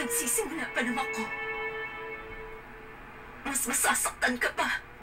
nagsisimula pa lang ako, mas masasaktan ka pa.